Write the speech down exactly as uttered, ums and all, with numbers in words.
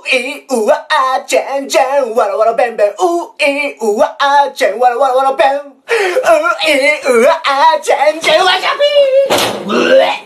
いうわあちゃんちゃんわらわらべんべんういうわあちゃんわらわらわらべんういうわあちゃんちゃんわしゃぴー